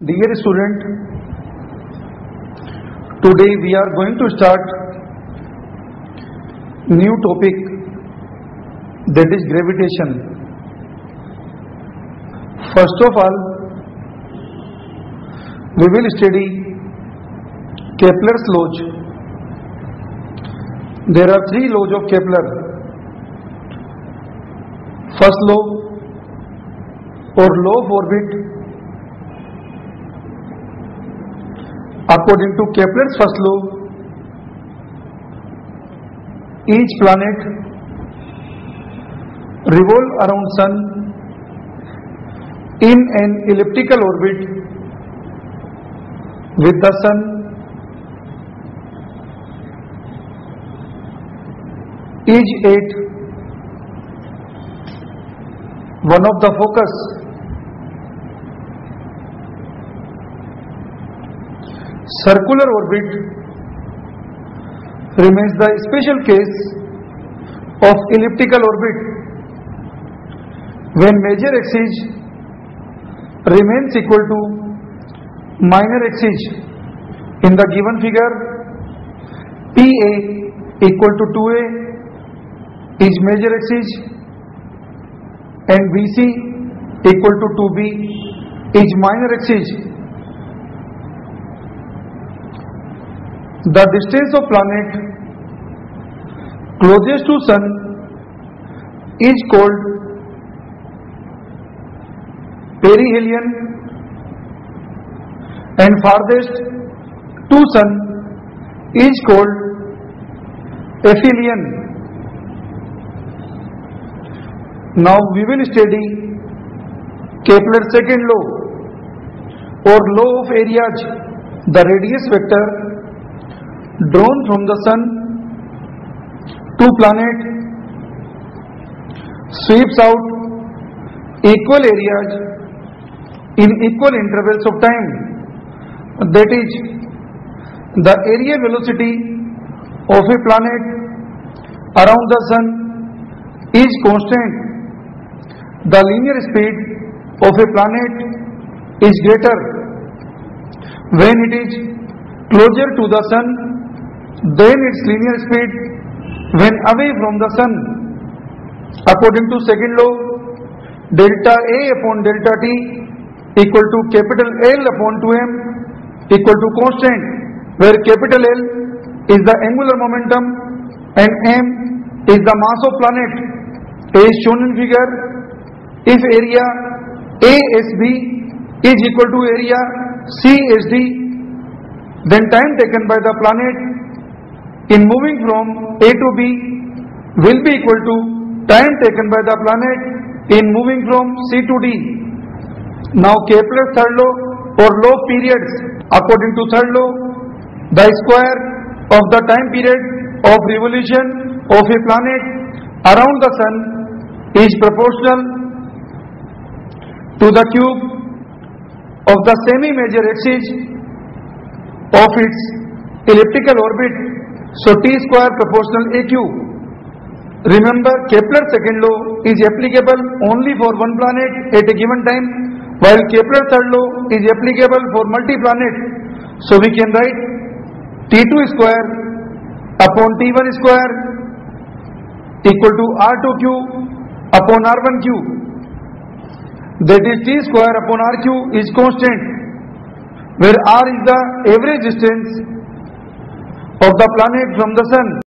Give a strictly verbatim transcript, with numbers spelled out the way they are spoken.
Dear student, today we are going to start new topic, that is gravitation. First of all, we will study Kepler's laws. There are three laws of Kepler. First law or law of orbit. According to Kepler's first law, each planet revolves around Sun in an elliptical orbit with the Sun is at one of the focus. Circular orbit remains the special case of elliptical orbit when major axis remains equal to minor axis. In the given figure, P A equal to two A is major axis and B C equal to two B is minor axis. The distance of planet closest to Sun is called perihelion and farthest to Sun is called aphelion. Now we will study Kepler's second law or law of areas. The radius vector drawn from the Sun to planet sweeps out equal areas in equal intervals of time. That is, the area velocity of a planet around the Sun is constant. The linear speed of a planet is greater when it is closer to the Sun then its linear speed when away from the Sun. According to second law, delta A upon delta T equal to capital L upon two M equal to constant, where capital L is the angular momentum and M is the mass of planet. As shown in figure, if area A S B is equal to area C S D, then time taken by the planet in moving from A to B will be equal to time taken by the planet in moving from C to D. Now Kepler's third law or law of periods. According to third law, the square of the time period of revolution of a planet around the Sun is proportional to the cube of the semi-major axis of its elliptical orbit. So T square proportional A Q. Remember, Kepler's second law is applicable only for one planet at a given time, while Kepler's third law is applicable for multi-planet. So we can write T two square upon T one square equal to R two Q upon R one Q. That is, T square upon R Q is constant, where R is the average distance of the planet from the Sun.